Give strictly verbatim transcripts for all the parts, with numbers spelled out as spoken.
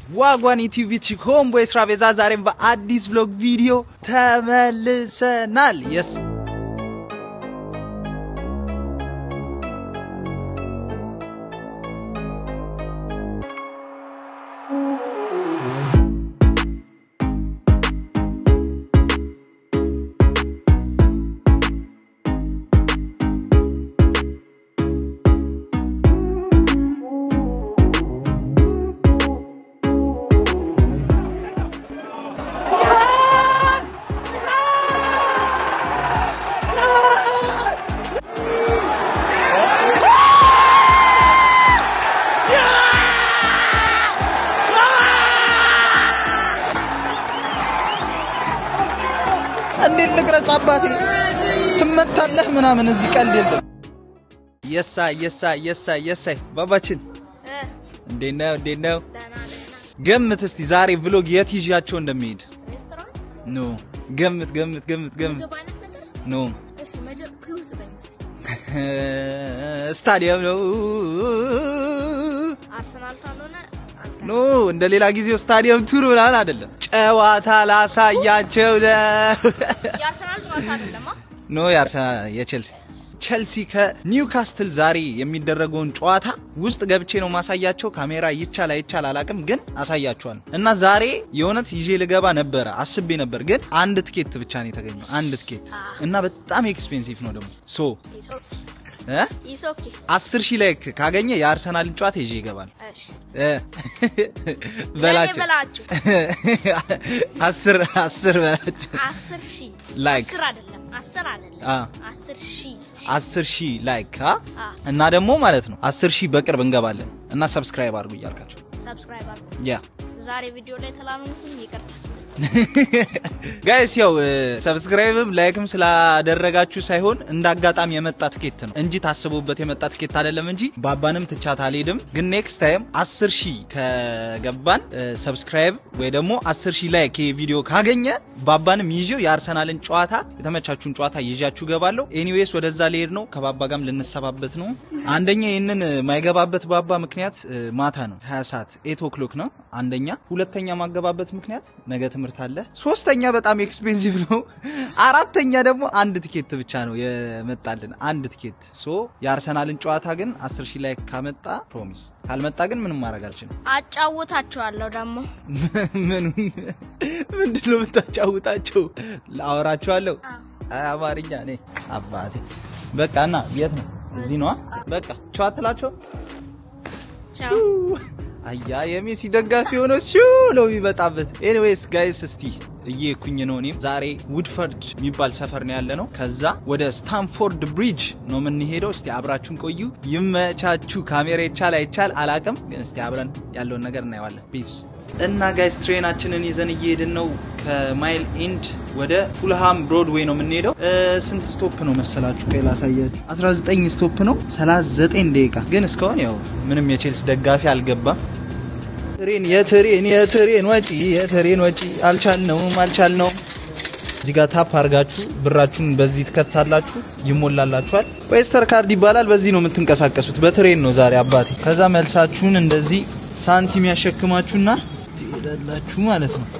ዋጓን ዩቲዩብ ቺኮምቦ እስራቤዛ ዛሬም በአዲስ vlog ቪዲዮ ተመልሰናል yes እንዴት ልቅረጽ አባቴ ትመታለህ ምናምን እዚህ ቀልድ የለም የሳ የሳ የሳ የሳ ባባችን እንዴት ነው እንዴት ነው ገምት እስቲ ዛሬ vlog የት ይዣቸው እንደሚሄድ ሬስቶራንት ኖ ገምት ገምት ገምት ገምት ኖ እሺ መጀመር ክሉስ ደንስ ስታዲየም ነው አርሰናል ታሎና ኖ እንደ ሌላ ጊዜው ስታዲየም ቱር ብላን አይደለም ጨዋታ ላሳያቸው ነው ያርሰናል ጨዋታ አይደለም ኖ ያርሰናል የቼልሲ ቼልሲ ከኒውካስትል ዛሬ የሚደረገውን ጨዋታ ውስጥ ገብቼ ነው ማሳያቸው ካሜራ ይቻላ ይቻላ አላቅም ግን አሳያቸዋል እና ዛሬ የሆነት ይዤ ልገባ ነበር አስቤ ነበር ግን አንድ ትኬት ብቻ ነው የተገኘው አንድ ትኬት እና በጣም ኤክስፔንሲቭ ነው ደግሞ ሶ እ ኢሶኪ አስር ሺህ ላይክ ካገኘ የአርሰናል ጨዋታ ይዤ ይገባል እሺ እ በላችሁ በላችሁ አስር አስር በላችሁ አስር ሺህ ላይክ አስር አይደለም አስር አይደለም አስር ሺህ አስር ሺህ ላይክ እና ደግሞ ማለት ነው አስር ሺህ በቅርብ እንገባለን እና ሰብስክራይብ አድርጉ ይያልካችሁ ሰብስክራይብ አድርጉ ያ ዛሬ ቪዲዮ ላይ ተላምኑኝ ይቅርታ ጋይስ ያው ሰብስክራይብም ላይክም ስላደረጋችሁ ሳይሆን እንዳጋጣሚ የመጣ ትኬት ነው እንጂ ታስቡበት የመጣ ትኬት አይደለም እንጂ ባባንም ትቻት አልሄድም ግን ኔክስት ታይም አስር ሺህ ከገባን ሰብስክራይብ ወይ ደግሞ አስር ሺህ ላይክ ቪዲዮ ካገኘ ባባንም ይዤው የአርሰናልን ጨዋታ የተመቻቹን ጨዋታ ይዣችሁ ገባለሁ ኤኒዌይስ ወደዛ ልሄድ ነው ከባባ ጋርም ልንሰባበት ነው አንደኛ ይሄንን ማይገባበት ባባ ምክንያት ማታ ነው ሃያ ሰዓት ኤይት ኦክሎክ ነው አንደኛ ሁለተኛ ማገባበት ምክንያት ነገ ትምርት አለ ሶስተኛ በጣም ኤክስፔንሲቭ ነው አራተኛ ደግሞ አንድ ትኬት ብቻ ነው የመጣልን አንድ ትኬት ሶ የአርሰናልን ጨዋታ ግን አስር ሺህ ላይክ ካመጣ ፕሮሚስ ካልመጣ ግን ምንም ማድረግ አልችልም አጫውታቸዋለሁ ደግሞ ምን ምንድነው የምታጫውታቸው ላወራቸዋለሁ አማርኛ ነኝ አባቴ በቃና የት ነው እዚህ ነው በቃ ቻው አትላቸው ቻው አያ የሜሲ ደጋፊ ሆኖ ሲው ነው ይመጣበት ኤኒዌይስ ጋይስ እስቲ እየኩኝ ነው እኔም ዛሬ ውድፈርድ የሚባል ሰፈር ነው ያለነው ከዛ ወደ ስታንፎርድ ብሪጅ ነው የምንሄደው እስቲ አብራችሁን ቆዩ ይመቻችሁ ካሜራ ይቻል አይቻል አላቅም ግን እስቲ አብረን ያለውን ነገር እናያለን ፒስ እና ጋይስ ትሬናችንን ይዘን እየሄድን ነው ከማይል ኤንድ ወደ ፉልሃም ብሮድዌይ ነው የምንሄደው ስንት ስቶፕ ነው መሰላችሁ ከላ ሳያችሁ አስራ ዘጠኝ ስቶፕ ነው ሰላሳ ዘጠኝ ደቂቃ ግን እስካሁን ያው ምንም የቼልሲ ደጋፊ አልገባም ትሬን የትሬን የትሬን ወጪ የትሬን ወጪ አልቻልነውም አልቻልነውም እዚህ ጋር ታፕ አርጋችሁ ብራችሁን በዚህ ትከታላችሁ ይሞላላችኋል ዌስተር ካርድ ይባላል በዚህ ነው የምትንቀሳቀሱት በትሬን ነው ዛሬ አባቴ ከዛ መልሳችሁን እንደዚህ ሳንቲም ያሸክማችሁና ትሄዳላችሁ ማለት ነው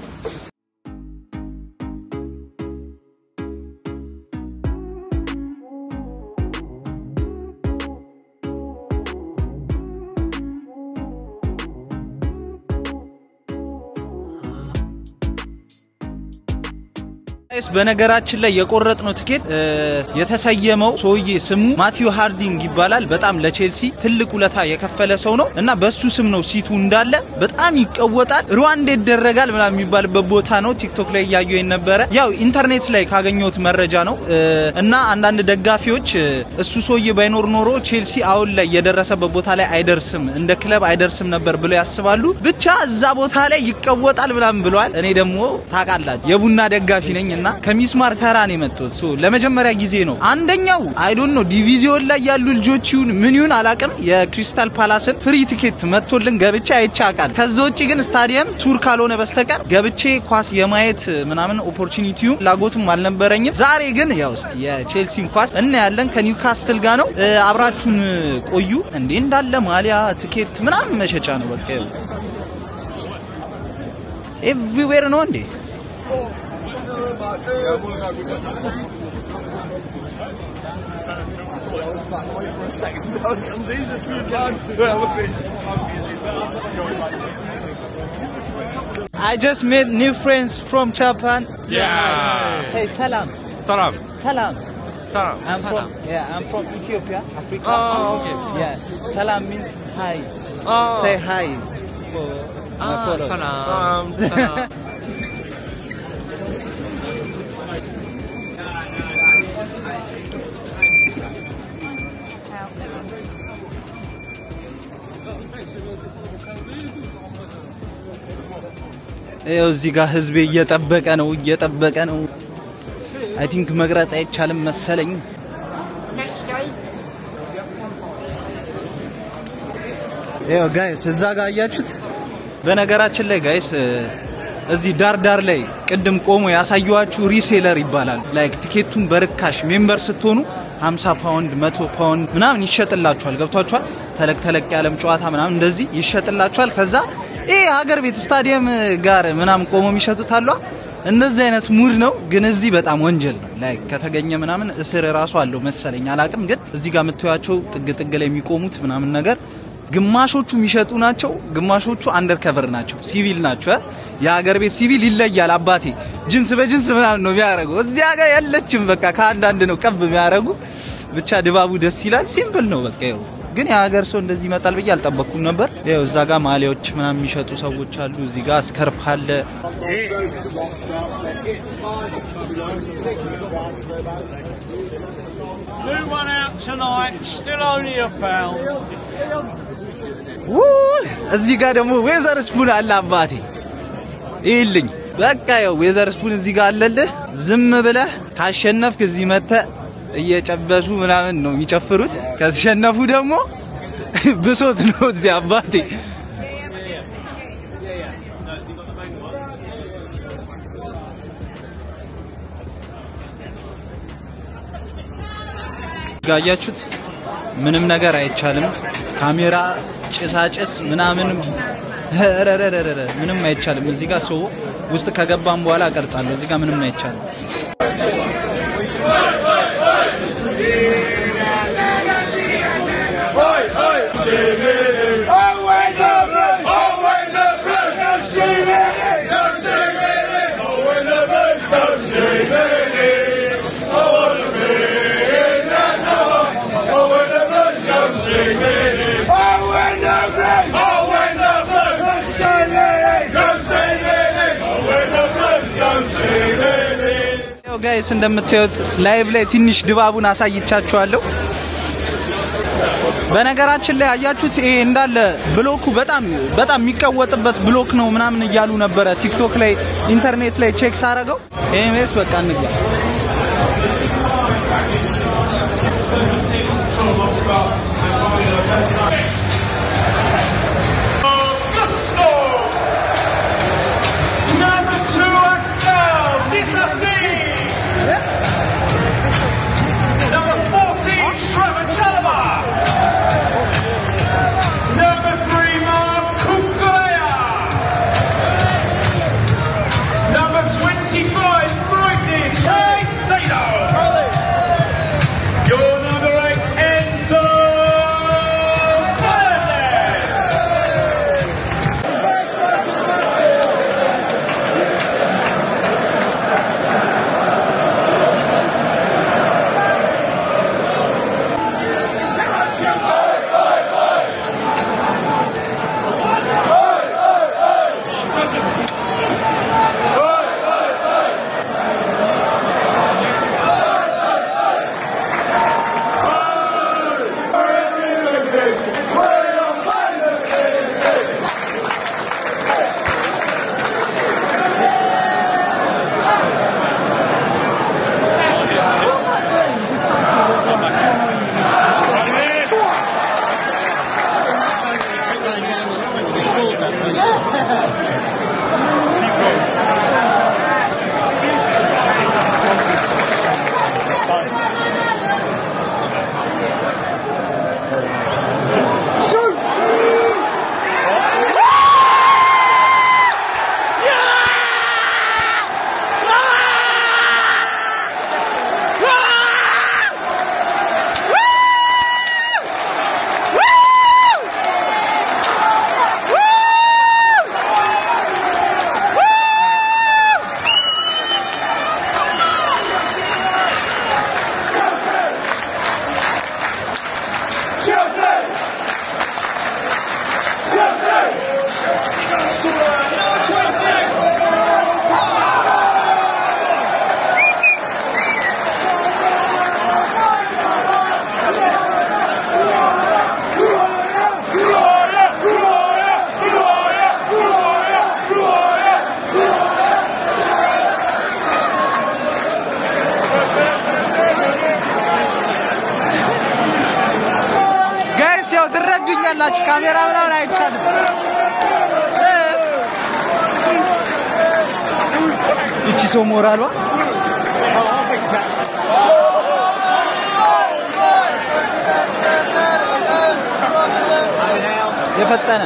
እስ በነገራችን ላይ የቆረጥነው ትኬት የተሰየመው ሶዬ ስሙ ማቲው ሃርዲንግ ይባላል በጣም ለቼልሲ ትልቅ ውለታ የከፈለ ሰው ነው እና በሱ ስም ነው ሲቱ እንዳለ በጣም ይቀወጣል ሩዋንዳ ይደረጋል ምናምን የሚባልበት ቦታ ነው ቲክቶክ ላይ ያየው የነበረ ያው ኢንተርኔት ላይ ካገኘሁት መረጃ ነው እና አንዳንድ ደጋፊዎች እሱ ሶዬ ባይኖር ኖሮ ቼልሲ አሁን ላይ የደረሰበት ቦታ ላይ አይደርስም እንደ ክለብ አይደርስም ነበር ብለው ያስባሉ ብቻ እዛ ቦታ ላይ ይቀወጣል ምናምን ብለዋል እኔ ደግሞ ታቃላችሁ የቡና ደጋፊ ነኝ እና ከሚስማር ተራን የመጣው ሶ ለመጀመሪያ ጊዜ ነው አንደኛው አይ ዶንት ኖ ዲቪዚዮን ላይ ያሉ ልጆች ይሁን ምን ይሁን አላቅም የክሪስታል ፓላስን ፍሪ ቲኬት መጥቶልን ገብቼ አይቻቃል ከዛ ውጪ ግን ስታዲየም ቱር ካልሆነ በስተቀር ገብቼ ኳስ የማየት ምናምን ኦፖርቹኒቲው ላጎትም አልነበረኝም ዛሬ ግን ያው እስቲ የቼልሲን ኳስ እና ያለን ከኒውካስትል ጋር ነው አብራችሁን ቆዩ እንዴ እንዳለ ማሊያ ቲኬት ምናምን መሸጫ ነው በቃ everywhere no እንዴ I just made new friends from Japan. Yeah. Say salam. Salam. Salam. Salam. I'm from yeah, I'm from Ethiopia, Africa. Oh, okay. Yeah. Salam means hi. Oh. Say hi for my Ah, followers. salam. Salam. ይኸው እዚህ ጋር ህዝብ እየጠበቀ ነው እየጠበቀ ነው አይ ቲንክ መግራት አይቻልም መሰለኝ ይኸው ጋይስ እዛ ጋር አያችሁት በነገራችን ላይ ጋይስ እዚህ ዳር ዳር ላይ ቅድም ቆሞ ያሳዩዋችሁ ሪሴለር ይባላል ላይክ ቲኬቱን በርካሽ ሜምበር ስትሆኑ ሃምሳ ፓውንድ መቶ ፓውንድ ምናምን ይሸጥላችኋል ገብቷችኋል ተለቅ ተለቅ ያለም ጨዋታ ምናምን እንደዚህ ይሸጥላችኋል ከዛ ይሄ ሀገር ቤት ስታዲየም ጋር ምናምን ቆሞ የሚሸጡት አሏ እንደዚህ አይነት ሙድ ነው ግን እዚህ በጣም ወንጀል ነው ላይክ ከተገኘ ምናምን እስር ራሱ አለው መሰለኝ አላቅም ግን እዚህ ጋር መጥቷቸው ጥግ ጥግ ላይ የሚቆሙት ምናምን ነገር ግማሾቹ የሚሸጡ ናቸው ግማሾቹ አንደር ከቨር ናቸው ሲቪል ናቸው የሀገር ቤት ሲቪል ይለያል አባቴ ጅንስ በጅንስ ምናምን ነው የሚያረጉ እዚያ ጋር ያለችም በቃ ከአንድ አንድ ነው ቀብ የሚያረጉ ብቻ ድባቡ ደስ ይላል ሲምፕል ነው በቃ ይኸው ግን የሀገር ሰው እንደዚህ ይመጣል ብዬ አልጠበቅኩም ነበር ይኸው እዛ ጋር ማሊያዎች ምናምን የሚሸጡ ሰዎች አሉ እዚህ ጋር ስከርፕ አለ New one out tonight, still only a pound. እዚህ ጋር ደግሞ ዌዘር ስፑን አለ አባቴ ይልኝ በቃ ያው ዌዘር ስፑን እዚህ ጋር አለልህ ዝም ብለህ ካሸነፍክ እዚህ መተህ እየጨበሱ ምናምን ነው የሚጨፍሩት ከተሸነፉ ደግሞ ብሶት ነው እዚህ አባቴ ጋያችሁት ምንም ነገር አይቻልም ካሜራ ጭሳጭስ ምናምን ረረረረ ምንም አይቻልም እዚህ ጋር ሰው ውስጥ ከገባን በኋላ ቀርጻለሁ እዚህ ጋር ምንም አይቻልም ጋይስ እንደምታዩት ላይቭ ላይ ትንሽ ድባቡን አሳይቻችኋለሁ በነገራችን ላይ አያችሁት ይሄ እንዳለ ብሎኩ በጣም በጣም የሚቀወጥበት ብሎክ ነው ምናምን እያሉ ነበር ቲክቶክ ላይ ኢንተርኔት ላይ ቼክ ሳረገው ኤምኤስ በቃ እንግባ Yeah! ታያላችሁ ካሜራ ምናምን አይቻልም እቺ ሰው ሞራሏ የፈጠነ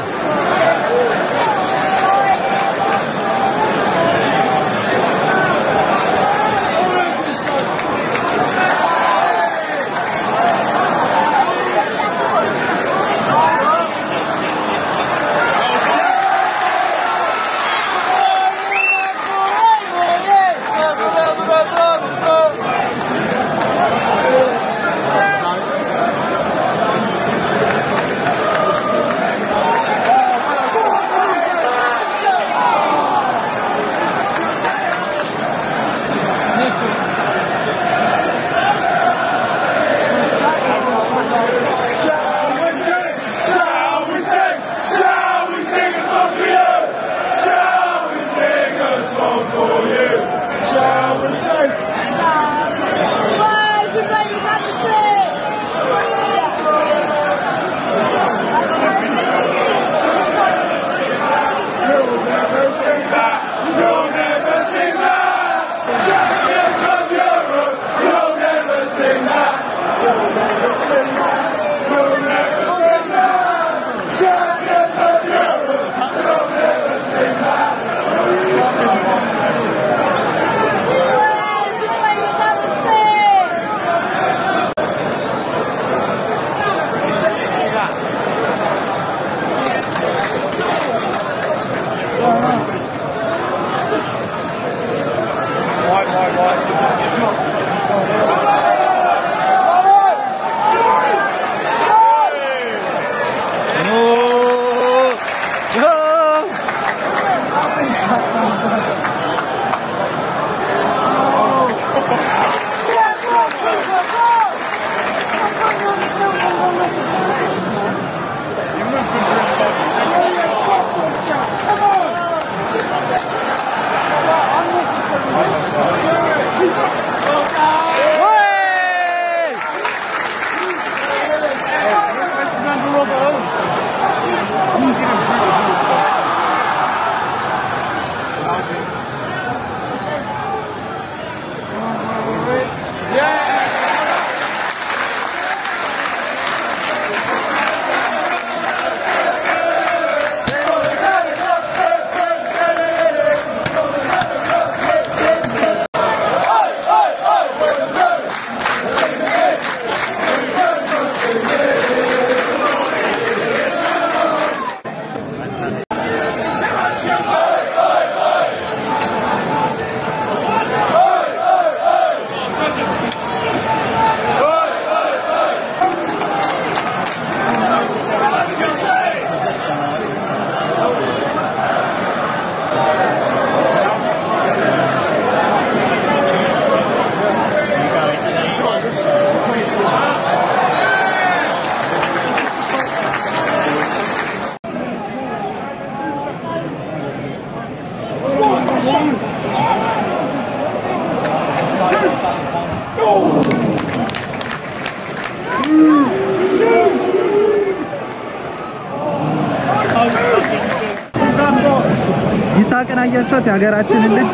ይሳቅን አያችኋት የሀገራችንን ልጅ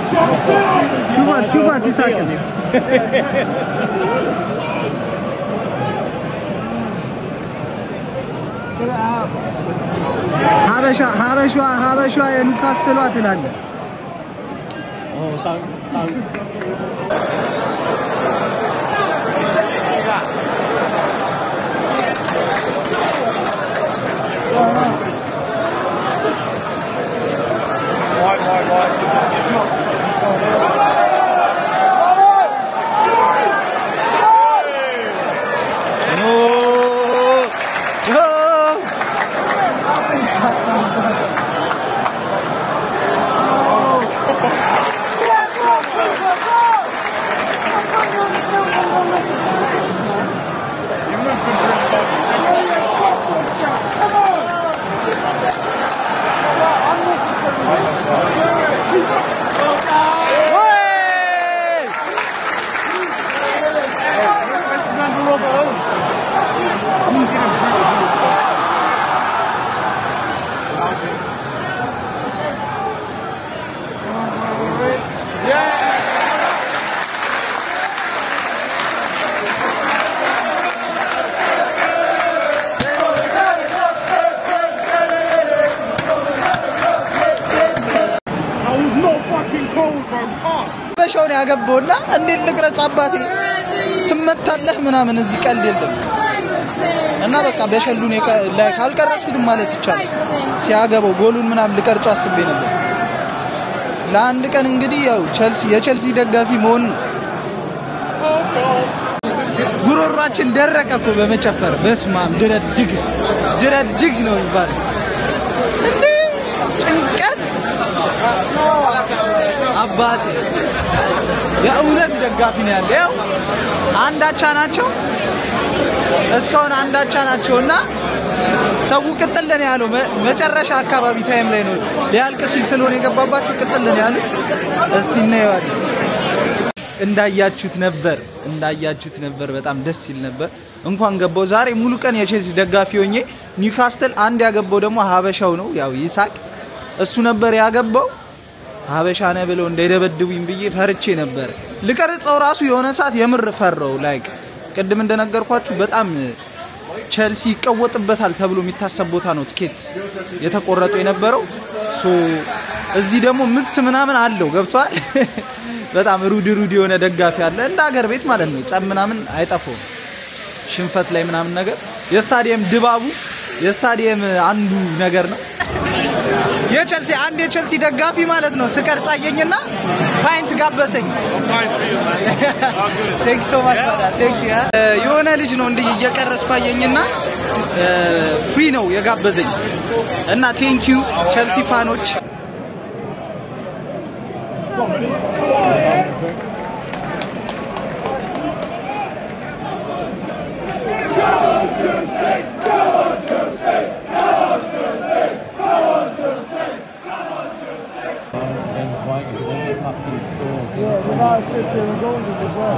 ሹፋት ሹፋት ይሳቅን ሀበሻ ሀበሻ ሀበሻ የኒውካስትሏ ትላለ በሻው ነው ያገባውና እንዴት ልቅረጽ አባቴ ትመታለህ ምናምን እዚህ ቀልድ የለም እና በቃ በሸሉ ነው ላይ ካልቀረጽኩት ማለት ይቻላል ሲያገባው ጎሉን ምናምን ልቀርጽ አስቤ ነበር ለአንድ ቀን እንግዲህ ያው ቸልሲ የቸልሲ ደጋፊ መሆን ጉሮሯችን ደረቀኩ በመጨፈር በስማም ድረድግ ድረድግ ነው ይባል እንዴ ጭንቀት አባቴ የእውነት ደጋፊ ነው ያለው አንዳቻ ናቸው እስካሁን አንዳቻ ናቸውና ሰው ቅጥል ነው ያለው መጨረሻ አካባቢ ታይም ላይ ነው ሊያልቅ ሲል ስለሆነ የገባባቸው ቅጥል ነው ያሉት እስቲ ነው እንዳያችሁት ነበር እንዳያችሁት ነበር በጣም ደስ ይል ነበር እንኳን ገባው ዛሬ ሙሉ ቀን የቼልሲ ደጋፊ ሆኜ ኒውካስትል አንድ ያገባው ደግሞ ሀበሻው ነው ያው ይሳቅ እሱ ነበር ያገባው ሀበሻ ነው ብለው እንዳይደበድቡኝ ብዬ ፈርቼ ነበር ልቀርጸው ራሱ የሆነ ሰዓት የምር ፈራው ላይክ ቀድም እንደነገርኳችሁ በጣም ቸልሲ ይቀወጥበታል ተብሎ የሚታሰብ ቦታ ነው ትኬት የተቆረጠው የነበረው ሶ እዚህ ደግሞ ምት ምናምን አለው ገብቷል በጣም ሩዲ ሩዲ የሆነ ደጋፊ አለ እንደ ሀገር ቤት ማለት ነው ጸም ምናምን አይጠፋው ሽንፈት ላይ ምናምን ነገር የስታዲየም ድባቡ የስታዲየም አንዱ ነገር ነው የቸልሲ አንድ የቸልሲ ደጋፊ ማለት ነው ስቀርጻየኝና ፓይንት ጋበሰኝ ቴንክ ሶ ማች ባዳ ቴንክ ዩ የሆነ ልጅ ነው እንዴ እየቀረጽኳየኝና ፍሪ ነው የጋበዘኝ እና ቴንክ ዩ ቸልሲ ፋኖች Yeah, without shifting and going as well.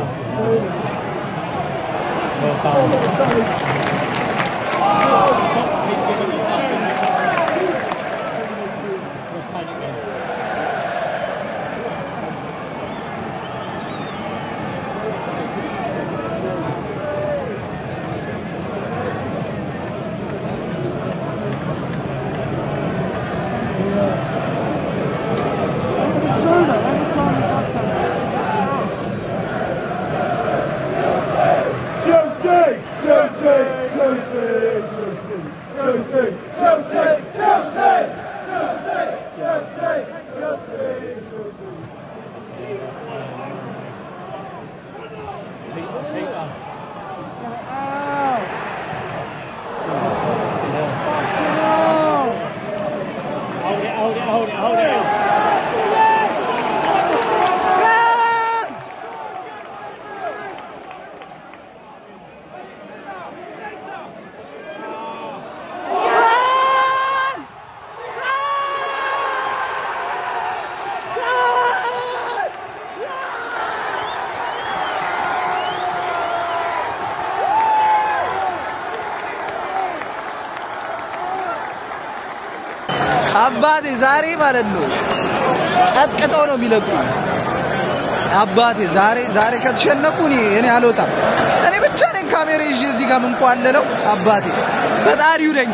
አባቴ ዛሬ ማለት ነው አጥቅጠው ነው የሚለቁ አባቴ ዛሬ ዛሬ ከተሸነፉ እኔ እኔ አልወጣም እኔ ብቻ ነኝ ካሜራ ይዤ እዚህ ጋር ምንቋለለው አባቴ ፈጣሪው ነኝ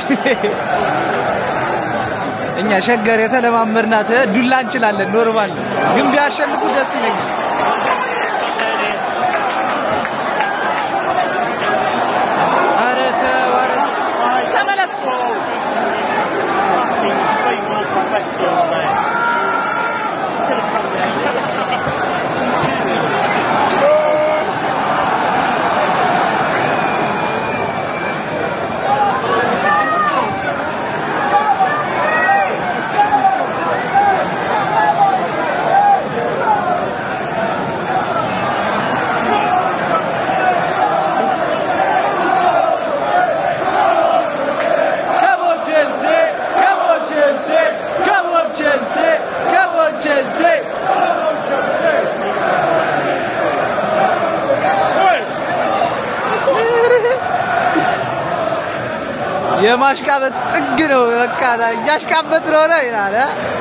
እኛ ሸገር የተለማመርናት ዱላ እንችላለን ኖርማል ግን ቢያሸንፉ ደስ ይለኛል አረተ ወረ ተመለስ የማሽቃበጥ ጥግ ነው በቃ ያሽቃበጥ ነው ነው ይላል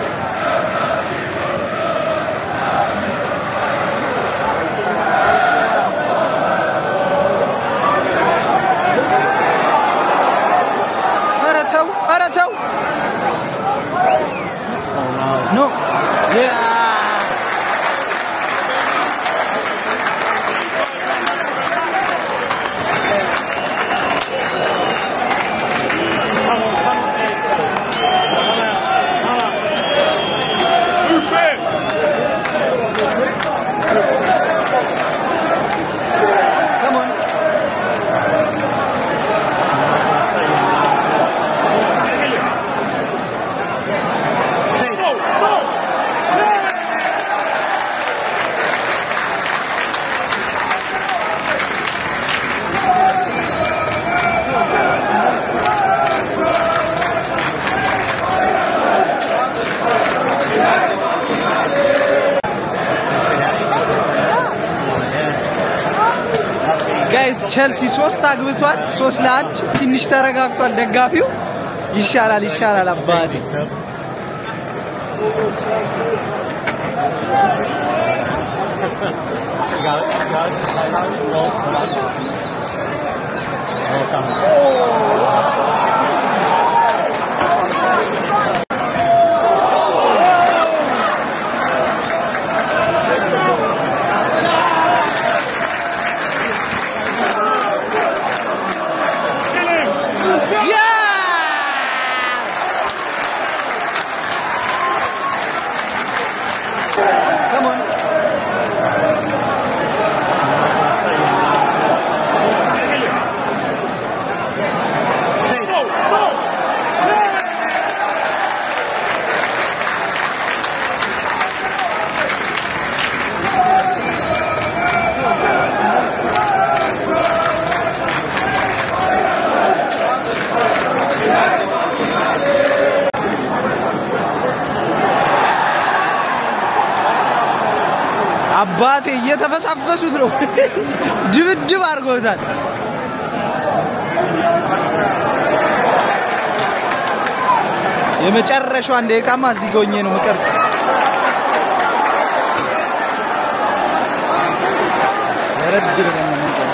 አረተው አረተው ኖ ያ ቸልሲ ሶስት አግብቷል ሶስት ለአንድ ትንሽ ተረጋግቷል ደጋፊው ይሻላል ይሻላል አባቴ Come on. አባቴ እየተፈሳፈሱት ነው ድብድብ አድርገውታል የመጨረሻው አንድ ደቂቃማ እዚህ ጎኜ ነው መቀርጽ ያረድር ነው መቀርጽ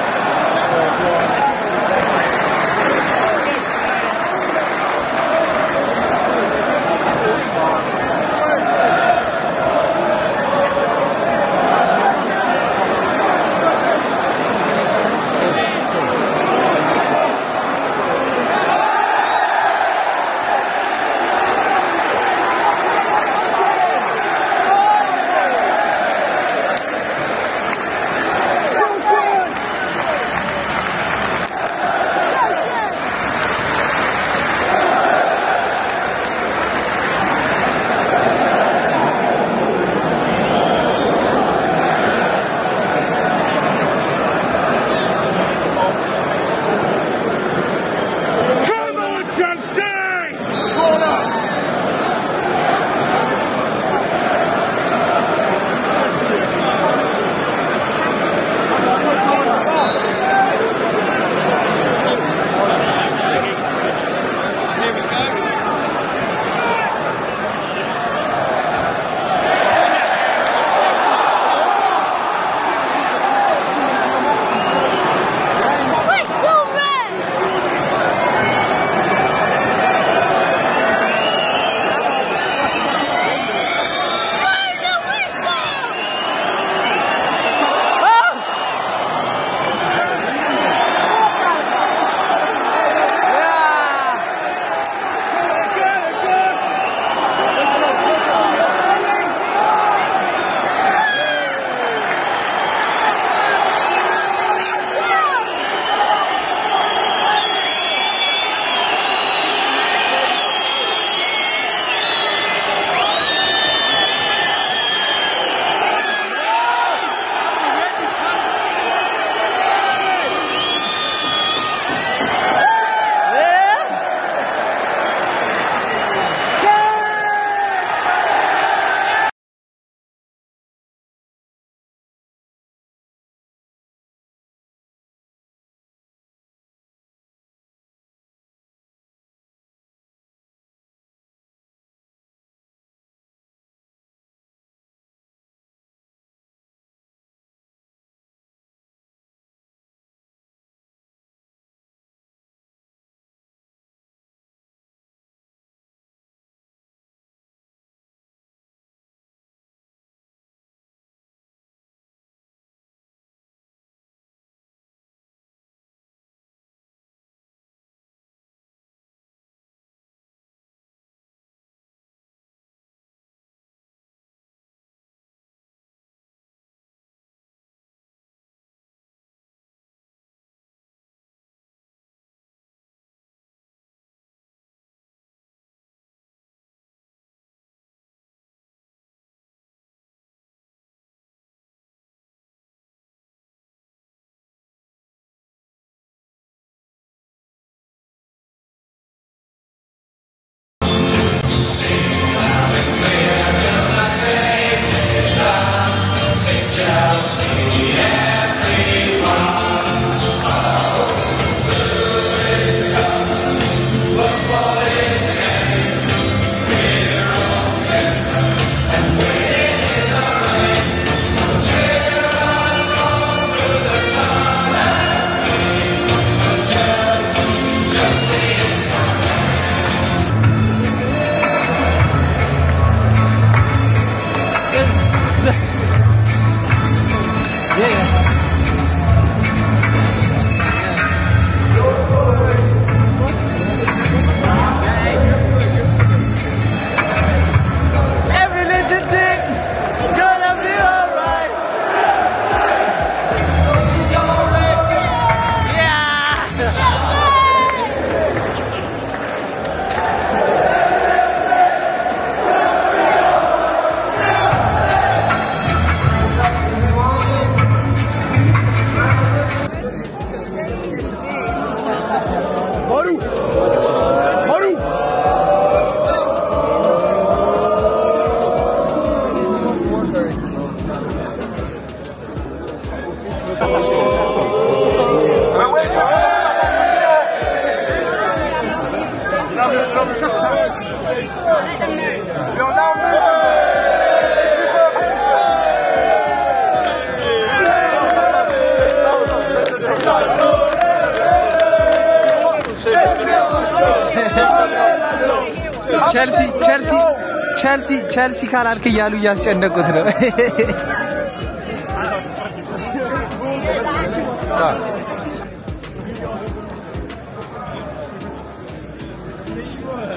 ቸልሲ ቸልሲ ቸልሲ ቸልሲ ካላልክ እያሉ እያስጨነቁት ነው።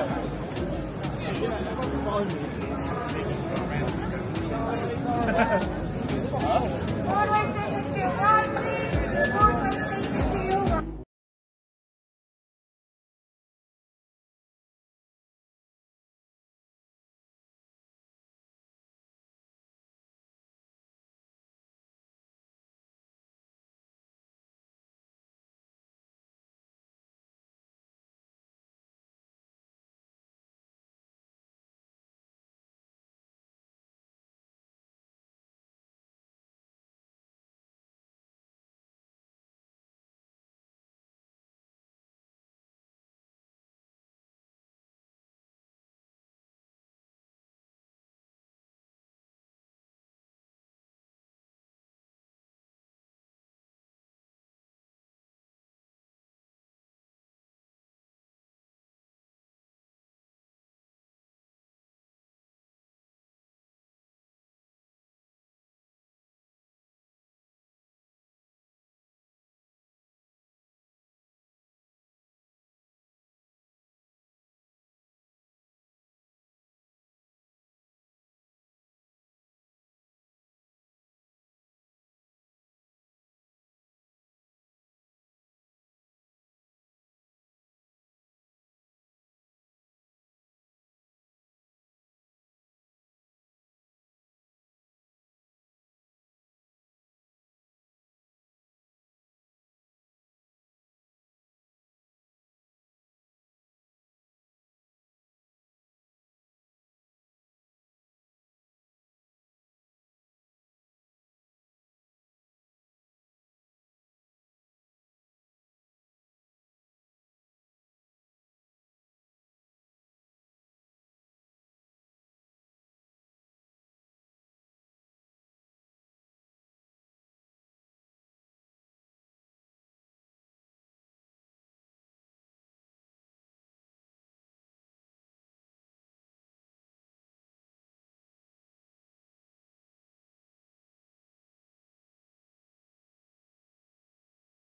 Ha ha ha.